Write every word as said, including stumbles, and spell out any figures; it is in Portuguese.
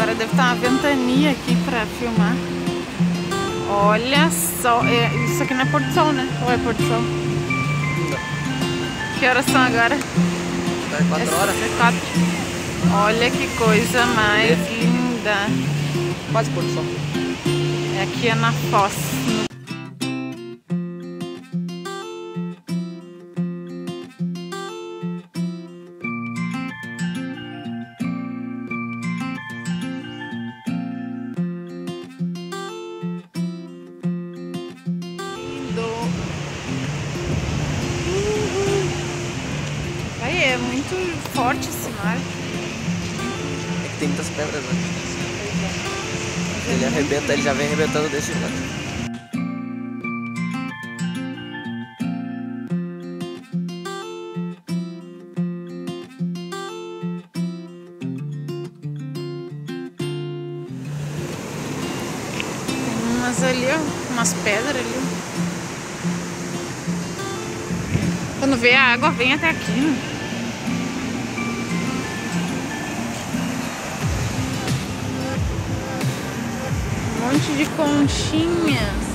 agora. Deve estar uma ventania aqui pra filmar. Olha só. É, isso aqui não é pôr do sol, né? Ou é pôr do sol? Não. Que horas são agora? Tá quatro horas? É quatro. Olha que coisa mais linda. Quase pôr do sol. É aqui é na Foz. Aí é muito forte esse mar. É que tem muitas pedras, né? Ele arrebenta, ele já vem arrebentando desse lado. Tem umas ali, ó, umas pedras ali. Quando vê a água, vem até aqui, né? Um monte de conchinhas.